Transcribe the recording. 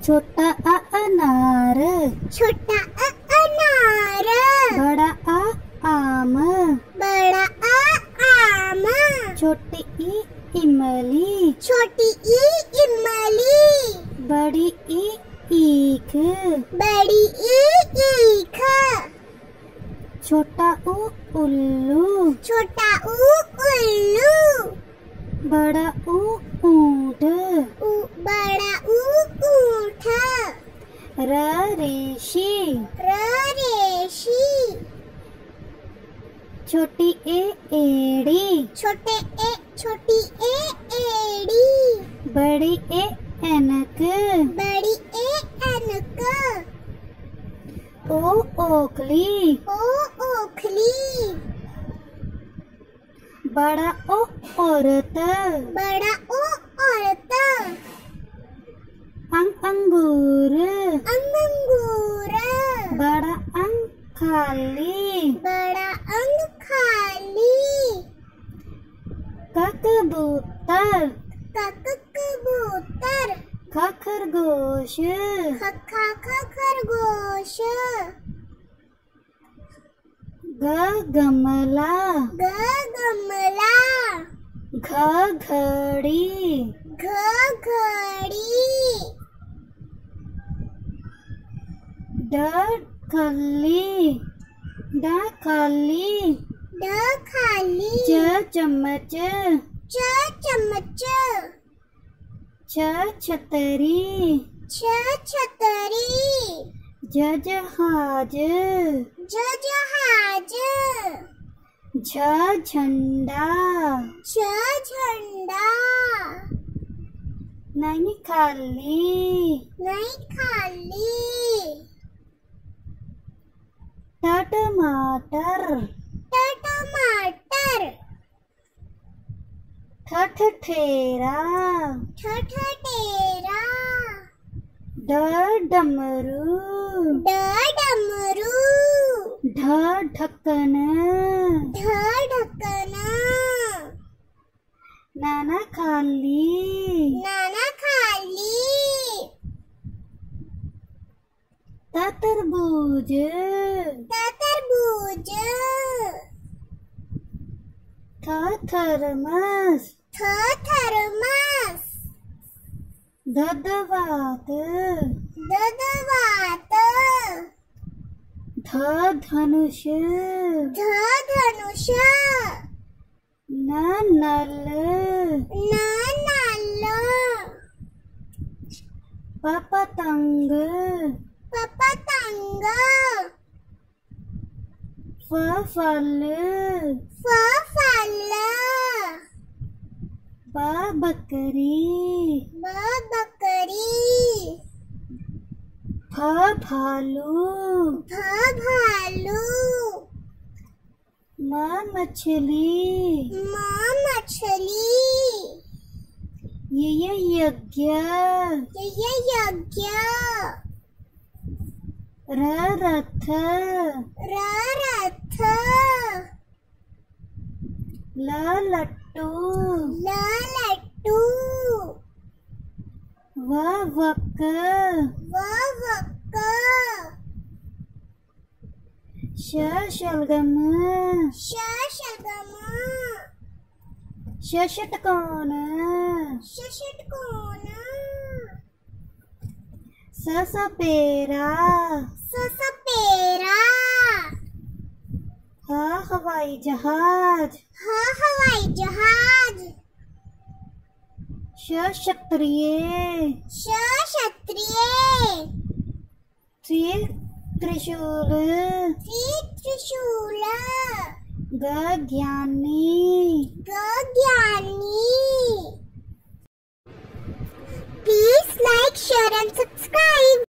छोटा अनार, छोटा अनार। बड़ा आम, बड़ा आम। छोटी इमली, छोटी इमली। बड़ी ईख, बड़ी ईख। छोटा उल्लू, छोटा उल्लू। बड़ा ऊंट, बड़ा ऊंट। रेशी, रेशी। छोटी एड़ी, छोटी एड़ी। बड़ी ऐनक, बड़ी ऐनक। ओखली, ओखली। बड़ा औरत, बड़ा औरत। अंगूर, अंगूर। बड़ा खाली, बड़ा खाली। कबूतर, कबूतर। खरगोश, खरगोश। गमला, गमला। घड़ी, घड़ी। डखली, खाली। चम्मच, चम्मच। छतरी, छतरी। जहाज, जहाज। झंडा, झंडा। नहीं खाली, टमाटर, टमाटर। ठठेरा, ठठेरा। डमरू, डमरू। ढक्कन, ढक्कन। नाना खाली, तरबूज, तरबूज। Thermos, thermos. ददवात, धनुष, धनुष। नल, पतंग, फल, बकरी, भालू, मछली, मछली। ये यज्ञ, यज्ञ। रथ, रथ। लट्टू, लट्टू। वक, शलगम, षटकोण, सपेरा, हवाई जहाज, क्षत्रिय, त्रिशूल, ज्ञानी। Please like, share and subscribe.